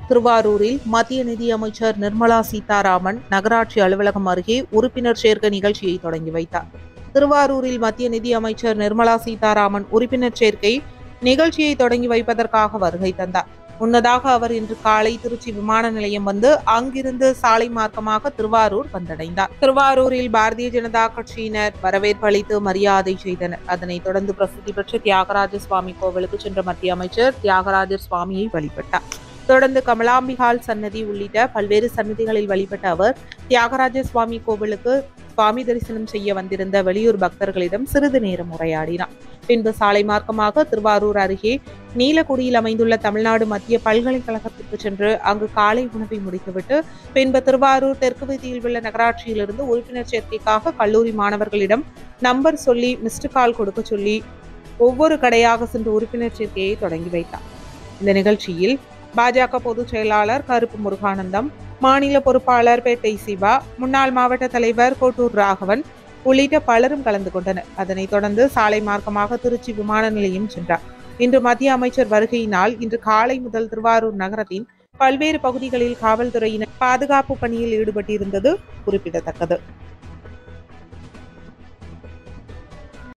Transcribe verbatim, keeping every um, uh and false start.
திருவாரூரில் மத்திய நிதியமைச்சர் நிர்மலா சீதாராமன் நகராட்சி அலுவலகம் அருகே உறுப்பினர் சேர்க்கை நிகழ்ச்சியை தொடங்கி வைத்தார். திருவாரூரில் மத்திய நிதியமைச்சர் நிர்மலா சீதாராமன் உறுப்பினர் சேர்க்கை நிகழ்ச்சியை தொடங்கி வைப்பதற்காக வருகை தந்தார். முன்னதாக அவர் இன்று காலை திருச்சி விமான நிலையம் வந்து அங்கிருந்து சாலை மார்க்கமாக திருவாரூர் வந்தடைந்தார். திருவாரூரில் பாரதிய ஜனதா கட்சியினர் வரவேற்பு அளித்து மரியாதை செய்தனர். அதனைத் தொடர்ந்து பிரசித்தி பெற்ற தியாகராஜ சுவாமி கோவிலுக்கு சென்ற மத்திய அமைச்சர் தியாகராஜர் சுவாமியை வழிபட்டார். தொடர்ந்து கமலாம்பிகால் சன்னதி உள்ளிட்ட பல்வேறு சன்னதிகளில் வழிபட்ட அவர் தியாகராஜ சுவாமி கோவிலுக்கு சுவாமி தரிசனம் செய்ய வந்திருந்த வெளியூர் பக்தர்களிடம் சிறிது நேரம் உரையாடினார். பின்பு சாலை மார்க்கமாக திருவாரூர் அருகே நீலக்குடியில் அமைந்துள்ள தமிழ்நாடு மத்திய பல்கலைக்கழகத்திற்கு சென்று அங்கு காலை உணவை முடித்துவிட்டு பின்பு திருவாரூர் தெற்கு வீதியில் உள்ள நகராட்சியிலிருந்து உறுப்பினர் சேர்க்கைக்காக கல்லூரி மாணவர்களிடம் நம்பர் சொல்லி மிஸ்டு கால் கொடுக்க சொல்லி ஒவ்வொரு கடையாக சென்று உறுப்பினர் சேர்க்கையை தொடங்கி வைத்தார். இந்த நிகழ்ச்சியில் பாஜக பொதுச் செயலாளர் கருப்பு முருகானந்தம், மாநில பொறுப்பாளர் பேட்டை சிவா, முன்னாள் மாவட்ட தலைவர் கோட்டூர் ராகவன் உள்ளிட்ட பலரும் கலந்து கொண்டனர். அதனைத் தொடர்ந்து சாலை மார்க்கமாக திருச்சி விமான நிலையம் சென்றார். இன்று மத்திய அமைச்சர் வருகையினால் இன்று காலை முதல் திருவாரூர் நகரத்தின் பல்வேறு பகுதிகளில் காவல்துறையினர் பாதுகாப்பு பணியில் ஈடுபட்டிருந்தது குறிப்பிடத்தக்கது.